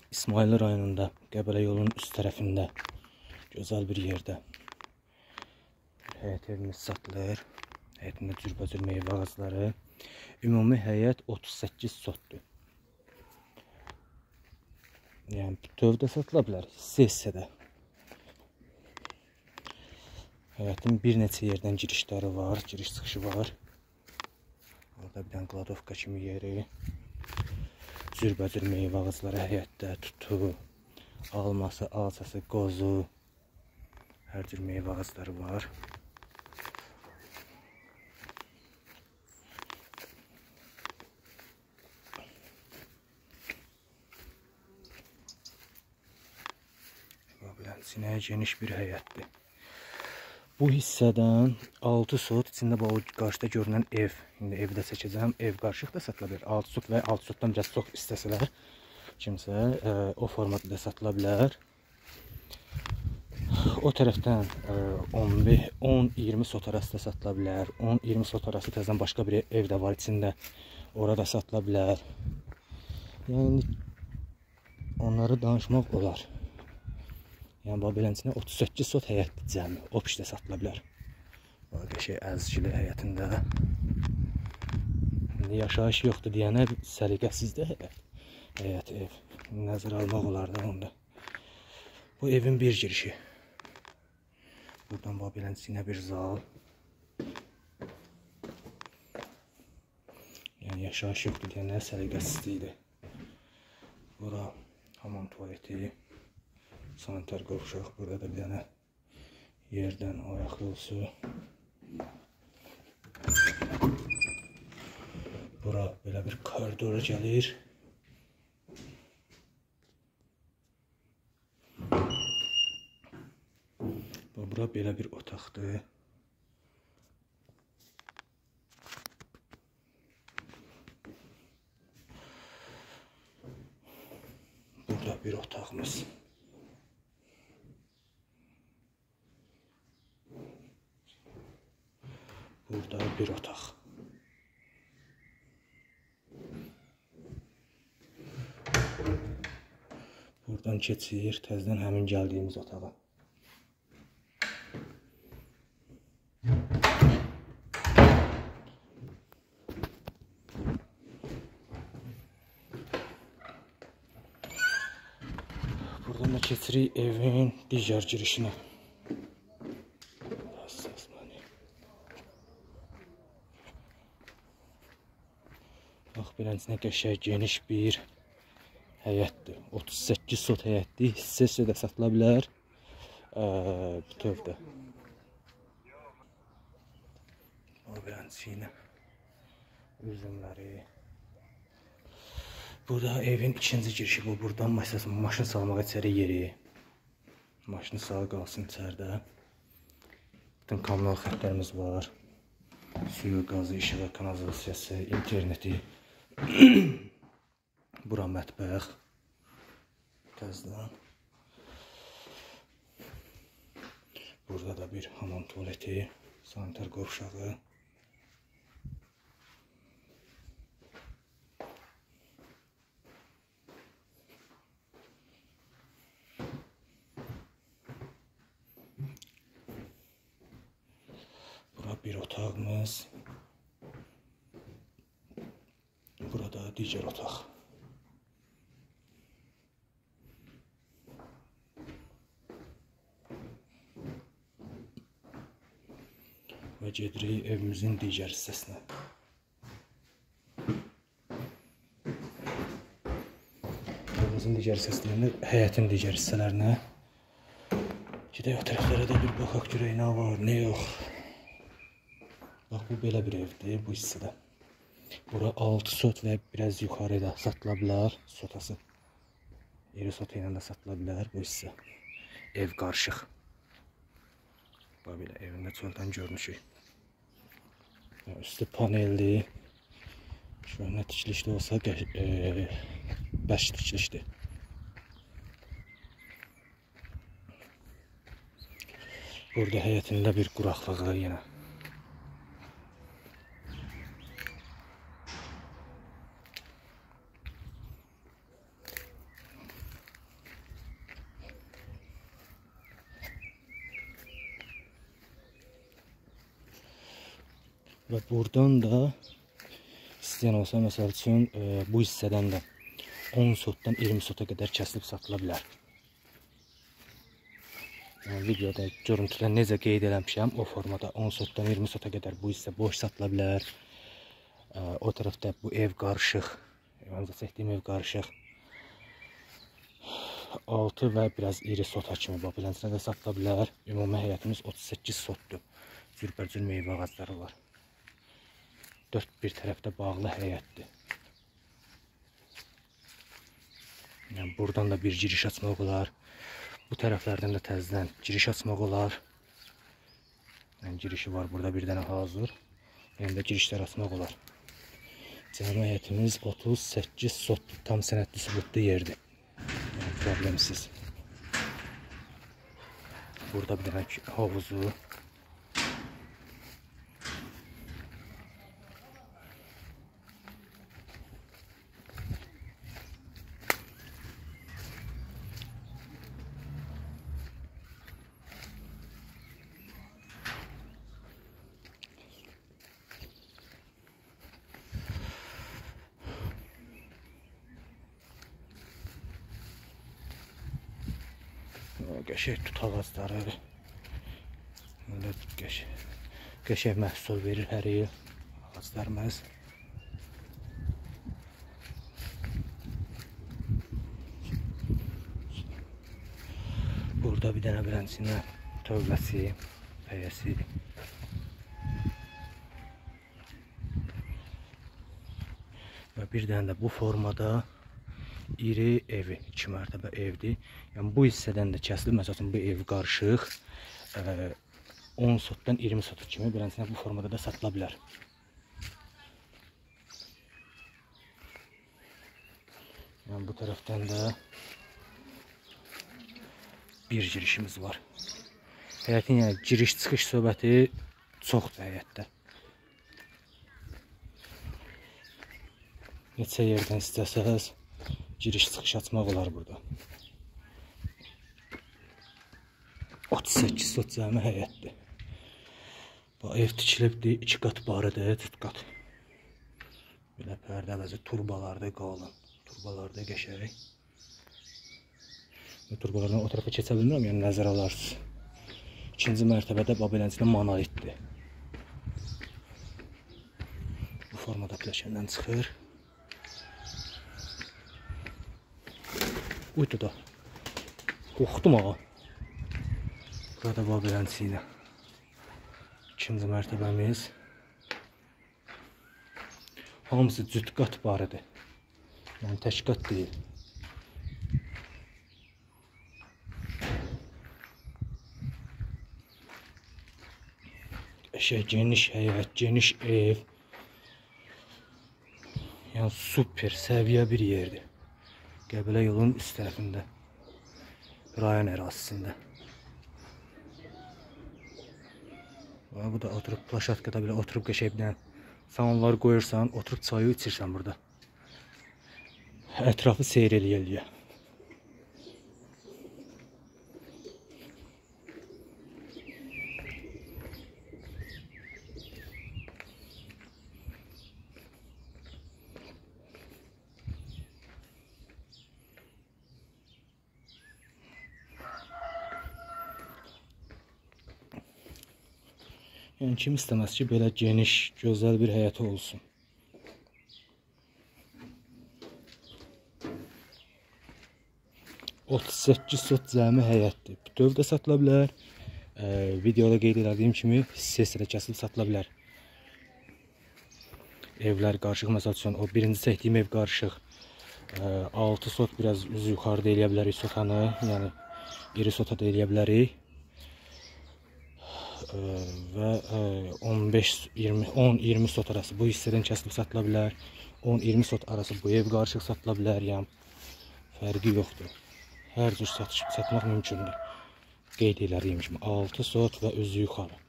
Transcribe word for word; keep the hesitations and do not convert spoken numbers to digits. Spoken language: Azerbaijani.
İsmayıllı rayonunda, Qəbələ yolunun üst tərəfində, gözəl bir yerdə həyət evimiz satılır. Həyətində cürbəcür meyvə ağacları. Ümumi həyət otuz səkkiz sotdur. Yəni bütövdə satıla bilər, hissə hissədə. Həyətin bir neçə yerdən girişləri var, giriş çıxışı var. Orada bir dənə qladovka kimi yeri. Cürbəcür meyvə ağacları həyətdə, tutu, alması, alçası, qozu, hər cür meyvə ağacları var. Sinə geniş bir həyətdir. Bu hissədən altı sot, içində bu qarşıda görünən ev. İndi evi də çəkəcəm. Ev qarışıq da satıla bilər. altı sot və altı sotdan biraz çox istəsələr kimsə e, o formatda da satıla bilər. O tərəfdən on iyirmi sot arası da satıla bilər. on iyirmi sot arası təzədən başqa bir ev də var içində. Orada satıla bilər. Yəni onları danışmaq olar. Yəni beləsinə otuz səkkiz sot həyətdir cəmi. O pişdə satıla bilər. Bax şey əzgili həyətində. İndi yaşayış yoxdur deyənə səliqəsizdir həyət. Həyət ev. Nəzərə almaq olar da onda. Bu evin bir girişi. Buradan bax beləsinə bir zal. Yəni yaşayış yoxdur deyənə səliqəsizlikdir. Bura hamam tuvaleti. Sanitar qovşaq, burada da bir dənə yerdən ayaq yolsu. Bura belə bir koridor gəlir. Bura belə bir otaqdır. Burada bir otağımız. Burada bir otaq. Buradan keçir, təzədən həmin gəldiyimiz otağa. Buradan da keçirik evin digər girişinə. Bax, beləsinə qəşəng geniş bir həyətdir. otuz səkkiz sot həyətdir. Hissə hissə də satıla bilər. Bütövdə. Bax, beləsinə üzümləri. Burada evin ikinci girişi bu. Buradan maşın salmağa içəri yeri. Maşını sağ qalsın içəridə. Bütün kommunal xətlərimiz var. Suyu, qazı, işığı, kanalizasiyası, interneti. Bura mətbəx. Təzədən. Burada da bir hamam tuvaleti, sanitar qovşağı. Bura bir otağımız. Burada digər otaq. Və gedirik evimizin digər hissəsinə. Evimizin digər hissəsində həyətin digər hissələrinə. Gedək o tərəflərə də bir baxaq görək nə var, nə yox. Bax, bu belə bir evdir bu hissədə. Bura altı sot və biraz yuxarıda satıla bilər sotası. İri sot ilə də satıla bilər bu hissə. Ev qarışıq. Bax, belə evində çöldən görmüşük. Üstü panelli. Şöyle tikilişli olsa e, beş tikilişli. Burada həyətində bir quraqlığı yenə. Və buradan da istəyən olsa, məsəl üçün e, bu hissədən də on sotdan iyirmi sota qədər kəsilib satıla bilər. Yəni, videoda görüntüdə necə qeyd eləmişəm, o formada on sotdan iyirmi sota qədər bu hissə boş satıla bilər. E, o tərəfdə bu ev qarışıq, evimizə çəkdiyim ev qarışıq. altı və biraz iri sota kimi beləncinə də satıla bilər. Ümumi həyətimiz otuz səkkiz sotdur. Cürbəcür meyvə ağacları var. Dörd bir tərəfdə bağlı həyətdir. Yəni, buradan da bir giriş açmaq olar. Bu tərəflərdən də təzədən giriş açmaq olar. Yəni, girişi var burada bir dənə hazır. Yəni də girişlər açmaq olar. Cəmi həyətimiz otuz səkkiz sotdur. Tam sənədli sübutlu yerdir. Yəni, problemsiz. Burada bir dənə havuzu. Qəşəng tut ağacları. Qəşəng məhsul verir hər il ağaclarımız. Burada bir dənə bilənçinə tövləsi, pəyəsi. Və bir dənə də bu formada iri evi, iki mərtəbə evdir. Yəni, bu hissədən də kəsilib, məsələn, bu ev qarışıq, on sotdan iyirmi sot kimi beləncinə bu formada da satıla bilər. Yəni, bu tərəfdən də bir girişimiz var. Həyətin yəni, giriş-çıxış söhbəti çoxdur həyətdə. Neçə yerdən istəsəz, giriş-çıxış açmaq olar burada. otuz səkkiz sot cəmi həyətdir. Bu ev tikilibdir, iki qat barıdır, cüt qat. Belə pərdə vəzi turbalarda qalın. Turbalarda qəşəng. Turbalardan o tərəfə keçə bilmirəm, yəni nəzər alarsınız. İkinci mərtəbədə beləncinə monolitdir. Bu formada pləşəndən çıxır. Uydu da. Qorxdum ağa. Burada belənçi ilə. İkinci mərtəbəmiz. Hamısı cüt qat barıdır. Yəni tək qat deyil. Şey, geniş həyət, geniş ev. Yəni super, səviyyə bir yerdir. Qəbələ yolun üst tərəfində. Rayon ərazisində. Bu da oturub plaşatkada belə oturub qəşəng bir dənə salonlar qoyursan, oturub çayı içirsən burada. Ətrafı seyr eləyə-eləyə. Yəni kim istəməz ki, belə geniş, gözəl bir həyəti olsun. otuz səkkiz sot cəmi həyətdir. Bütöv də satıla bilər. E, videoda qeyd edildiyim kimi hissədə kəsilib satıla bilər. Evlər qarışıq, məsəl üçün o birinci çəkdiyim ev qarışıq. E, altı sot biraz üzü yuxarıda eləyə bilərik sotanı, yəni iri sota da eləyə bilərik. Və on beş iyirmi on iyirmi sot arası bu hissədən kəsilib satıla bilər. on iyirmi sot arası bu ev qarışıq satıla bilər. Yəni fərqi yoxdur. Hər cür satış satmaq mümkündür. Qeyd elədiyim kimi altı sot və üzü yuxarı.